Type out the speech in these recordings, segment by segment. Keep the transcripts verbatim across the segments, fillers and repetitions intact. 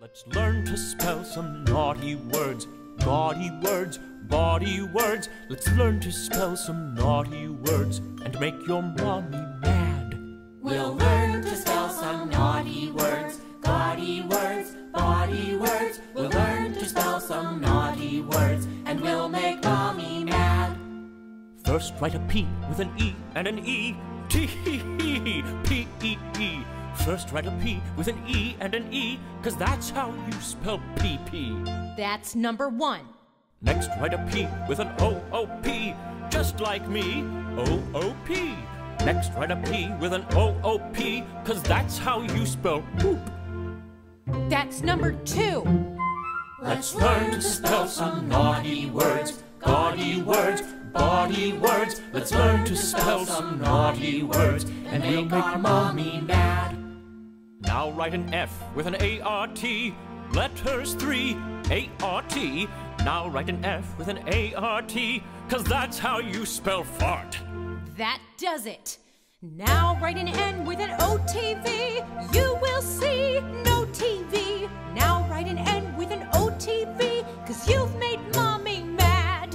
Let's learn to spell some naughty words, gaudy words, bawdy words. Let's learn to spell some naughty words and make your mommy mad. We'll learn to spell some naughty words, gaudy words, bawdy words. We'll learn to spell some naughty words and we'll make mommy mad. First write a P with an E and an E. T-hee-hee, P E E. First write a P with an E and an E, 'cause that's how you spell P P. That's number one. Next write a P with an O O P, just like me, O O P. Next write a P with an O O P, 'cause that's how you spell poop. That's number two. Let's learn to spell some naughty words, gaudy words, bawdy words. Let's learn to spell some naughty words and make our mommy mad. Now write an F with an A R T, letters three, A R T. Now write an F with an A R T, 'cause that's how you spell fart. That does it. Now write an N with an O T V. You will see no T V. Now write an N with an O T V, 'cause you've made mommy mad.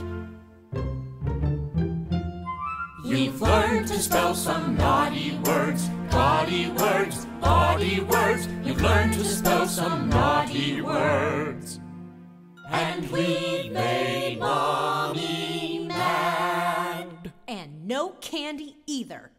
You've learned to spell some naughty words, gaudy words, bawdy words. You've learned to spell some naughty words. And we made mommy mad. And no candy either.